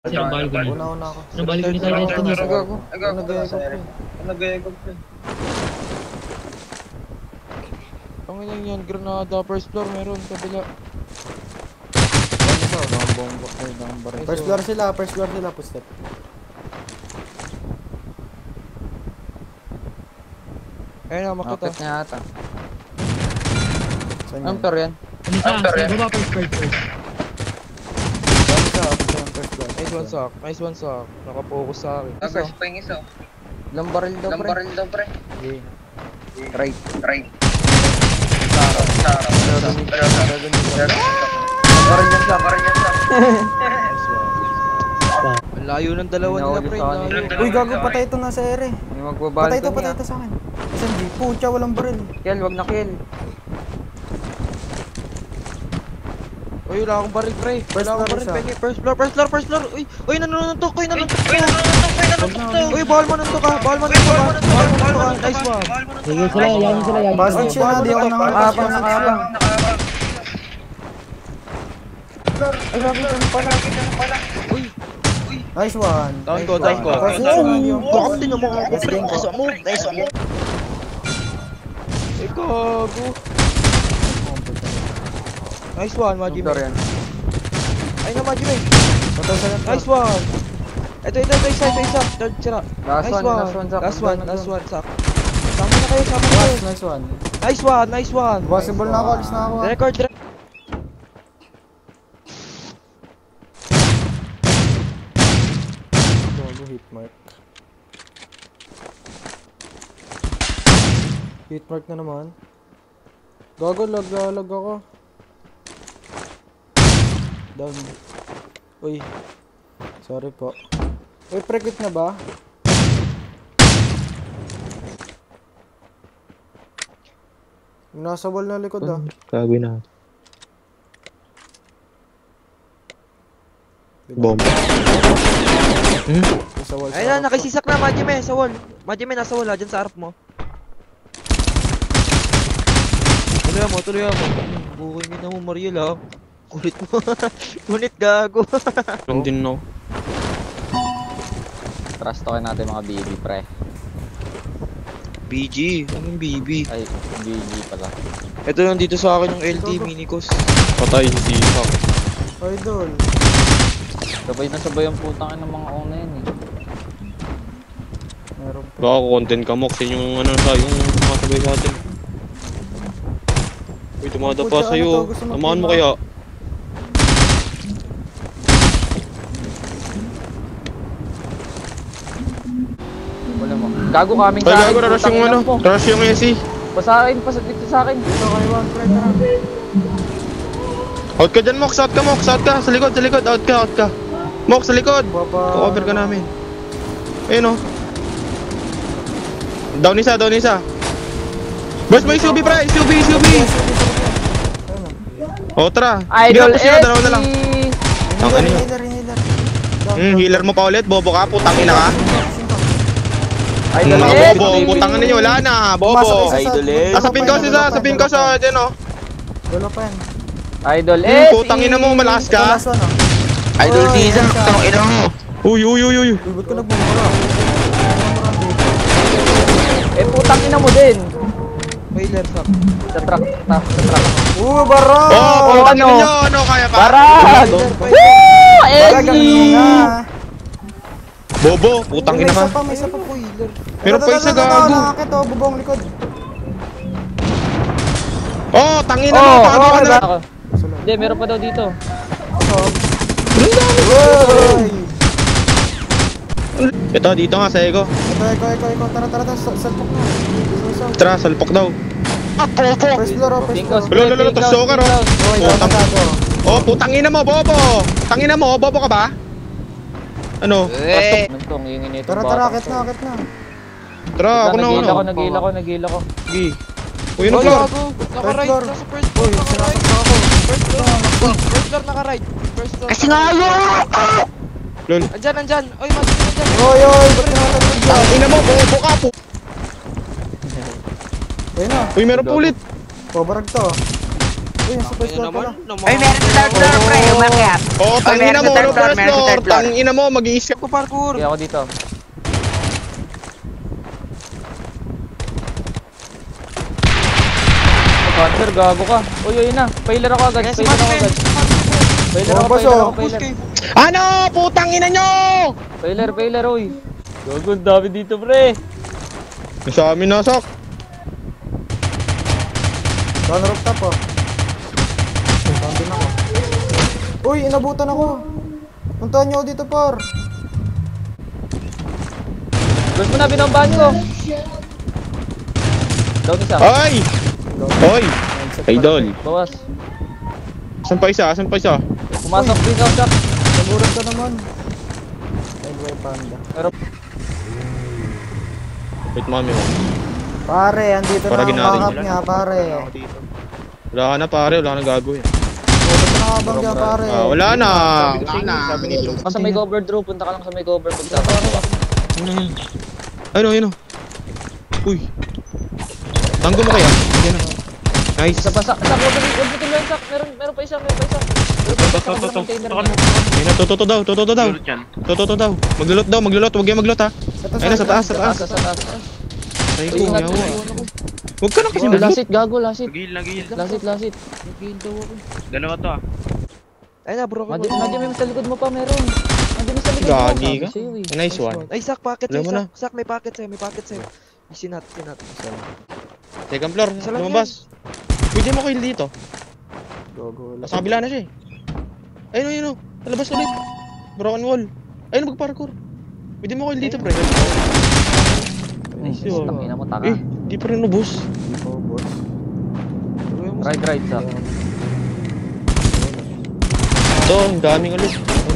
Sirang balcony. Una ako. Sirang balcony tayo guys kanina. Nagayag ko. Panginoon yan, granada, first floor meron, kabila. First floor sila, push-step. Ayun na, makita. Nakapit niya ata. Saan Anong yan? floor yan? Ano sa baba first. Nice one sock, nice one sock. Nakapokus sa akin. First pa yung isa. Ilang baril daw pre? Okay. Right. Baril yan sa. Nice one. Ang layo ng dalawa nila pre, layo. Uy, gago, patay ito nasa ere. May magbabalcony. Patay ito sa akin. SMG, pucha, walang baril. Kill, wag na kill. Uy, wala akong baril pre. Wala akong baril, penge. First floor. Uy, nanununtok ko. Uy, bawal mo nuntok ka. Nice one. Sige sila, yan sila. Basket siya na, di ako Nakabang. Ay, grabe ka pala. Nice one. Down ko. Basket siya na, di ako. Bakit din naman ako pre? Nice one. Ay, gago. Nice one, Maji. Floor yan. Ay na, Maji. Patay sa Nice one. Ito, isa. Third sira. Last one, Zach. Last one, Zach. Sama na kayo. Nice one. Nice one. Possible na ako, alis na ako. Record. Hitmark na naman. Gago, lag ako. Down. Uy. Sorry po. Uy, pre-quit na ba? Nasa wall na likod ah. Kagawin na. Bomb. Sa wall. Ayun na, nakisisak na, Majime, sa wall. Majime, nasa wall, dyan sa harap mo. Tuloy mo. Buhay mo na mo, Mariel ha. Kulit mo. Kulit gago. Lang din no. Trust talkin natin mga BB pre. BG, anong BB? Ay, BG pala. Ito lang dito sa akin yung LT, Minikos. Patay si Fuck. Idol. Sabay na sabay ang putang ng mga una yan eh. Meron pa. Baka content ka Mox, yun yung ano sa yung makasabay sa atin. Uy, tumada pa sa'yo. Tamaan mo kaya. Wala mo. Gago kaming Ay, gago, rush yung ano. Rush yung AC. Pasakin, dito sa akin. Dito kayo, one friend na. Out ka dyan Mox, out ka. Sa likod, out ka. Mox, sa likod. Cover ka namin. Ayun o. Down isa. Boys, may SUV pre, SUV. O, tara. Idol Bigyan ko sila, dalawa na lang. Healer. Healer mo pa ulit, bobo ka, putang ina ka. Idol Bobo, putang ina nyo, wala na, bobo. Sa pin ko sa dyan o. Wala pa yan. Idol Putang ina mo, malakas ka. Last one oh. Idol season, tang ina mo. Uy. Uy, ba't ka nagbumura? Putang ina mo din. Wailer, Zach. Sa truck. Barag! Oh, putang ina nyo, ano kaya pa? Barag! Woo! Easy! Bobo, putang ina ka. May isa pa po, Wailer. Meron pa isa gago. Nakakit oh, bubong likod. Oh, tangina mo, gago ka na. Hindi, meron pa daw dito. Ito, dito nga sa Ego. Ito. Tara. Salpok na. Tara, salpok daw. First floor. Lolo, tosoker oh. Putang gago. Oh, putang ina mo, bobo. Tangina mo, bobo ka ba? Ano? Pasok. Nantong, hingin nito. Tara, akit na. Tara, ako na. Nagila ko. Sige. Uy, ano floor? Naka-right, floor. nasa first floor, naka-right. First floor, naka-right. First floor. Kasi nga ayaw! Lol. Andyan. Oy, Majime, andyan. Oy, ba't tinatagod dyan? Tangina mo, bobo ka po. Ayun na. Uy, meron pa ulit. Barag to. Uy, sa first floor pala. Ay, meron sa third floor, pre. Umakyat. Oh, tangina mo, meron sa third ano floor, first meron sa floor? third floor. Tangina mo, mag-i-escape. Ako parkour. Sige ako dito. Hunter, gago ka. Uy, ayun na. Pailer ako agad. Yes, Pailer ako Marvin. agad. Pailer Oh, ako, boss, pailer oh. ako, pailer. Ano? Putang ina nyo! Pailer, uy. Gago, ang dami dito, pre. Sa amin na, Sok. Down rooftop oh. Down din ako. Uy, inabutan ako. Puntahan nyo ako dito, par. Gusto mo na, binombahan ko. Down isa. Ay! Hoy! Idol. Bawas. Asan pa isa? Asan pa isa? Pumasok din sa shop. Nagurat ka naman. Sideway panda. Pero, Wait, mami mo. Pare, andito Para na ang ginaling backup nila. niya, pare. Wala ka na pare, wala ka na gagawin. Bukas na nakabang niya, pare. Ah, wala na. Wala na. Sabi nito. sa may cover, Drew. Punta ka lang sa may cover. Pagtatapos. Ayun. Uy. Tanggo mo kaya? Yan na. Nice. Isa pa, sak. Huwag mo tuloy, sak. Meron pa isa. Ayun na, toto daw. Toto daw. Maglulot. Huwag kayo maglulot ha. Ito Ayun na, sa taas. Sa taas. Ay, Uy, ingat. yawa. Huwag ka na kasi maglulot. Lasit, gago, lasit. Nagil. Lasit. Nag-gain daw ako. Dalawa to ah. Ay na, bro. Nandiyan may sa likod mo pa, meron. Nandiyan may sa likod mo. Gagi ka. Sabi sa'yo, eh. Nice one. Ay, sak, packet Alam mo sa'yo, na. sak. Sak, may packet sa'yo. Sinat. Second floor. Isa lang Lumabas. Pwede mo kill dito. Gogo. Sa kabila na siya eh. Ayun. Talabas ulit. Broken wall. Ayun, mag-parkour. Pwede mo kill dito, pre. Nice, yun. tangina mo, taka. Eh, di pa rin lubos. Oh, boss. Right, sak. Ito, ang daming ulit.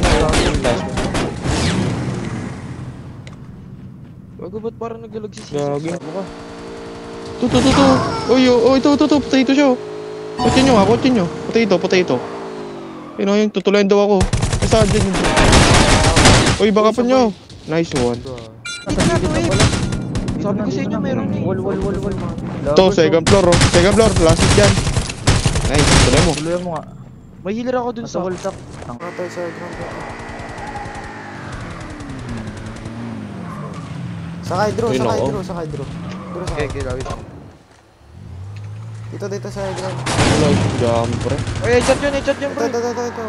Bago ba't parang naglalag si Gagi. Ito. Ito. Potato siya. Kotse nyo. Potato. Yun yung tutulayan daw ako. Saan dyan yun? Uy, baka pa nyo. Nice one. Dito na to eh. Sabi ko sa inyo, meron eh. Wall. Ito, second floor. Second floor, last hit dyan. Nice, tuloy mo. Tuloy mo nga. May healer ako dun Nasa sa... wall, sak. Patay sa ground. Sakay, Drew. Yun ako. Drew, sakay. Okay, lawit. Dito sa ground. Wala, jam, pre. Oy, headshot yun, bro. Ito.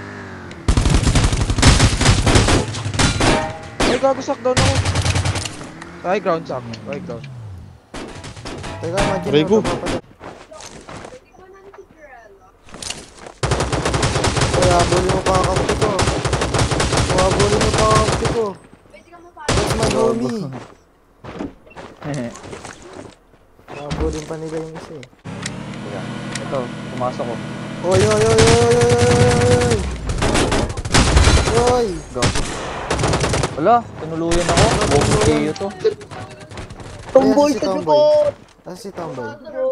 Ay, gago, sak down ako. High ground, sak. High ground. Teka, imagine Aray ko. mo ito. Uy, habulin mo pa ang kampi ko. That's my homie. Habulin pa nila yung isa eh. Ito, pumasok ko. Oy! Wala, tinuluyan ako. Buong kayo to. Tomboy sa likod! Tapos si Tomboy.